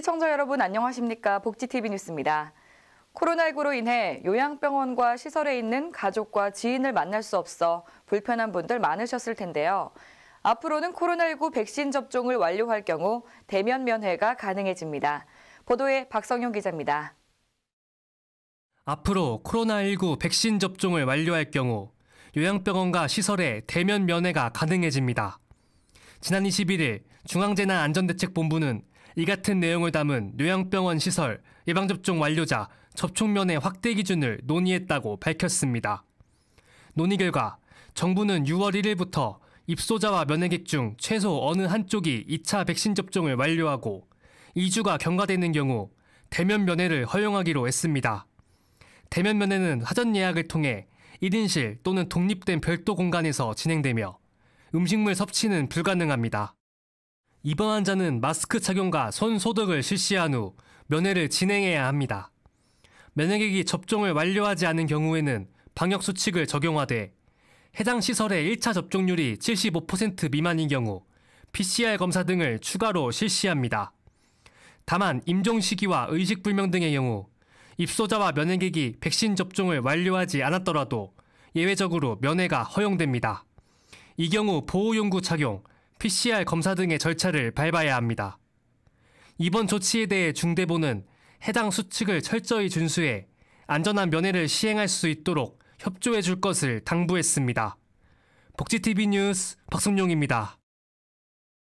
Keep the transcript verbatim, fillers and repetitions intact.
시청자 여러분 안녕하십니까? 복지티비 뉴스입니다. 코로나십구로 인해 요양병원과 시설에 있는 가족과 지인을 만날 수 없어 불편한 분들 많으셨을 텐데요. 앞으로는 코로나십구 백신 접종을 완료할 경우 대면 면회가 가능해집니다. 보도에 박성용 기자입니다. 앞으로 코로나십구 백신 접종을 완료할 경우 요양병원과 시설에 대면 면회가 가능해집니다. 지난 이십일일 중앙재난안전대책본부는 이 같은 내용을 담은 요양병원 시설 예방접종 완료자 접촉면회 확대 기준을 논의했다고 밝혔습니다. 논의 결과 정부는 유월 일일부터 입소자와 면회객 중 최소 어느 한쪽이 이 차 백신 접종을 완료하고 이 주가 경과되는 경우 대면 면회를 허용하기로 했습니다. 대면 면회는 사전 예약을 통해 일 인실 또는 독립된 별도 공간에서 진행되며 음식물 섭취는 불가능합니다. 입원 환자는 마스크 착용과 손 소독을 실시한 후 면회를 진행해야 합니다. 면회객이 접종을 완료하지 않은 경우에는 방역수칙을 적용하되 해당 시설의 일 차 접종률이 칠십오 퍼센트 미만인 경우 피씨알 검사 등을 추가로 실시합니다. 다만 임종 시기와 의식불명 등의 경우 입소자와 면회객이 백신 접종을 완료하지 않았더라도 예외적으로 면회가 허용됩니다. 이 경우 보호용구 착용, 피씨알 검사 등의 절차를 밟아야 합니다. 이번 조치에 대해 중대본은 해당 수칙을 철저히 준수해 안전한 면회를 시행할 수 있도록 협조해 줄 것을 당부했습니다. 복지티비 뉴스 박성용입니다.